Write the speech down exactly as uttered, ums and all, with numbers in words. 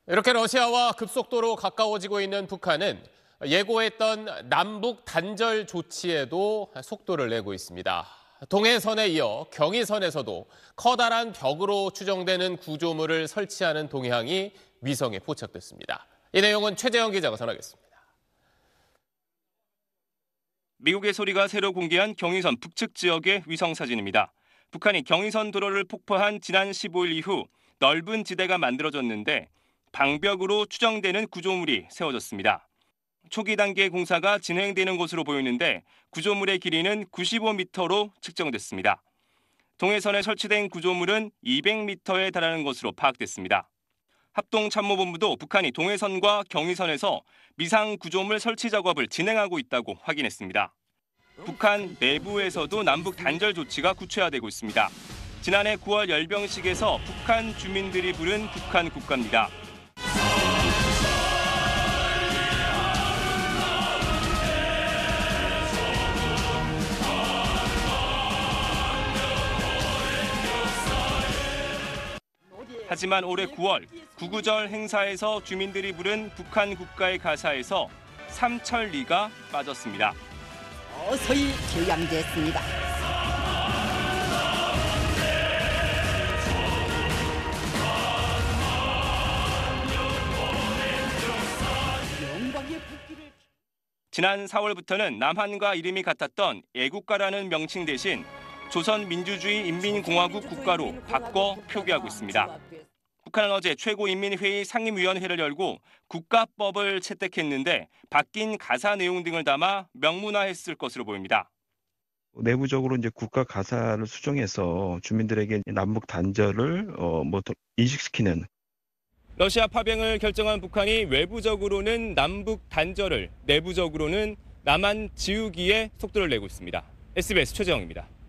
이렇게 러시아와 급속도로 가까워지고 있는 북한은 예고했던 남북 단절 조치에도 속도를 내고 있습니다. 동해선에 이어 경의선에서도 커다란 벽으로 추정되는 구조물을 설치하는 동향이 위성에 포착됐습니다. 이 내용은 최재형 기자가 전하겠습니다. 미국의 소리가 새로 공개한 경의선 북측 지역의 위성 사진입니다. 북한이 경의선 도로를 폭파한 지난 십오 일 이후 넓은 지대가 만들어졌는데 방벽으로 추정되는 구조물이 세워졌습니다. 초기 단계 공사가 진행되는 것으로 보이는데 구조물의 길이는 구십오 미터로 측정됐습니다. 동해선에 설치된 구조물은 이백 미터에 달하는 것으로 파악됐습니다. 합동참모본부도 북한이 동해선과 경의선에서 미상 구조물 설치 작업을 진행하고 있다고 확인했습니다. 북한 내부에서도 남북 단절 조치가 구체화되고 있습니다. 지난해 구월 열병식에서 북한 주민들이 부른 북한 국가입니다. 하지만 올해 구월 구구절 행사에서 주민들이 부른 북한 국가의 가사에서 삼천리가 빠졌습니다. 어서히 교양됐습니다. 지난 사월부터는 남한과 이름이 같았던 애국가라는 명칭 대신 조선민주주의 인민공화국 국가로 바꿔 표기하고 있습니다. 북한은 어제 최고인민회의 상임위원회를 열고 국가법을 채택했는데 바뀐 가사 내용 등을 담아 명문화했을 것으로 보입니다. 내부적으로 이제 국가 가사를 수정해서 주민들에게 남북 단절을 어, 뭐 인식시키는. 러시아 파병을 결정한 북한이 외부적으로는 남북 단절을, 내부적으로는 남한 지우기에 속도를 내고 있습니다. 에스비에스 최재형입니다.